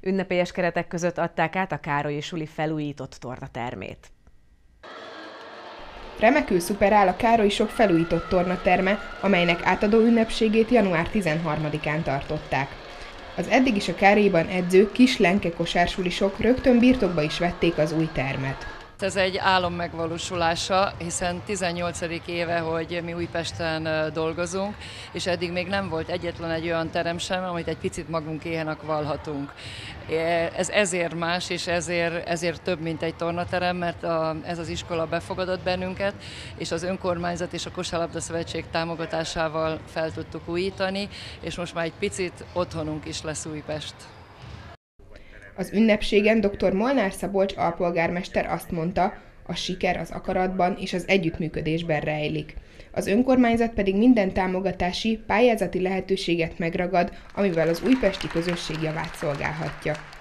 Ünnepélyes keretek között adták át a Károlyi Suli felújított tornatermét. Remekül szuper áll a Károly-sok felújított tornaterme, amelynek átadó ünnepségét január 13-án tartották. Az eddig is a Károlyiban edző kis Lenke kosársulisok rögtön birtokba is vették az új termet. Ez egy álom megvalósulása, hiszen 18. éve, hogy mi Újpesten dolgozunk, és eddig még nem volt egyetlen egy olyan terem sem, amit egy picit magunkéhenek vallhatunk. Ez ezért más, és ezért több, mint egy tornaterem, mert ez az iskola befogadott bennünket, és az önkormányzat és a Kosárlabda Szövetség támogatásával fel tudtuk újítani, és most már egy picit otthonunk is lesz Újpest. Az ünnepségen dr. Molnár Szabolcs alpolgármester azt mondta, a siker az akaratban és az együttműködésben rejlik. Az önkormányzat pedig minden támogatási, pályázati lehetőséget megragad, amivel az újpesti közösség javát szolgálhatja.